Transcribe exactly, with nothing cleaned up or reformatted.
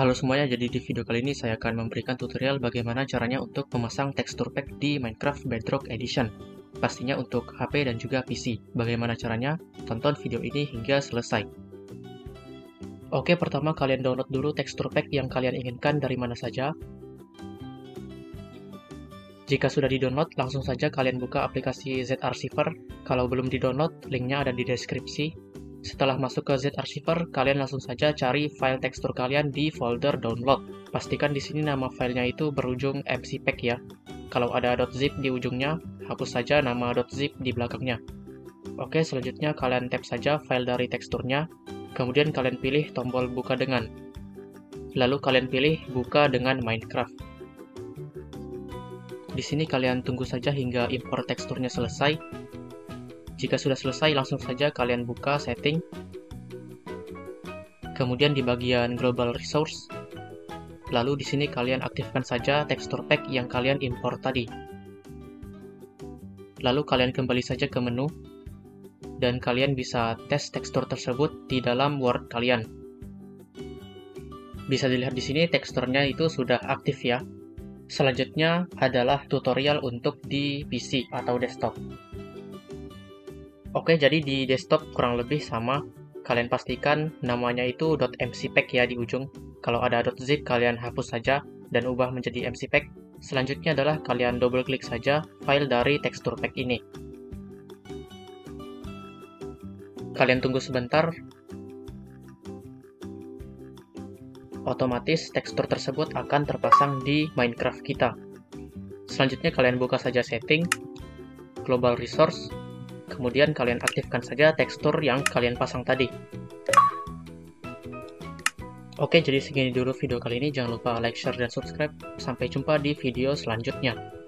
Halo semuanya, jadi di video kali ini saya akan memberikan tutorial bagaimana caranya untuk memasang texture pack di Minecraft Bedrock Edition. Pastinya untuk H P dan juga P C. Bagaimana caranya? Tonton video ini hingga selesai. Oke, pertama kalian download dulu texture pack yang kalian inginkan dari mana saja. Jika sudah di-download, langsung saja kalian buka aplikasi Z-Archiver. Kalau belum di-download, linknya ada di deskripsi. Setelah masuk ke Z-Archiver, kalian langsung saja cari file tekstur kalian di folder download. Pastikan di sini nama filenya itu berujung mcpack ya. Kalau ada .zip di ujungnya, hapus saja nama .zip di belakangnya. Oke, selanjutnya kalian tap saja file dari teksturnya, kemudian kalian pilih tombol buka dengan. Lalu kalian pilih buka dengan Minecraft. Di sini kalian tunggu saja hingga impor teksturnya selesai. Jika sudah selesai, langsung saja kalian buka setting. Kemudian di bagian global resource. Lalu di sini kalian aktifkan saja texture pack yang kalian impor tadi. Lalu kalian kembali saja ke menu. Dan kalian bisa tes tekstur tersebut di dalam Word kalian. Bisa dilihat di sini teksturnya itu sudah aktif ya. Selanjutnya adalah tutorial untuk di P C atau desktop. Oke, jadi di desktop kurang lebih sama. Kalian pastikan namanya itu .mcpack ya di ujung. Kalau ada .zip kalian hapus saja dan ubah menjadi mcpack. Selanjutnya adalah kalian double klik saja file dari texture pack ini. Kalian tunggu sebentar. Otomatis tekstur tersebut akan terpasang di Minecraft kita. Selanjutnya kalian buka saja setting, global resource, kemudian kalian aktifkan saja tekstur yang kalian pasang tadi. Oke, jadi segini dulu video kali ini. Jangan lupa like, share, dan subscribe. Sampai jumpa di video selanjutnya.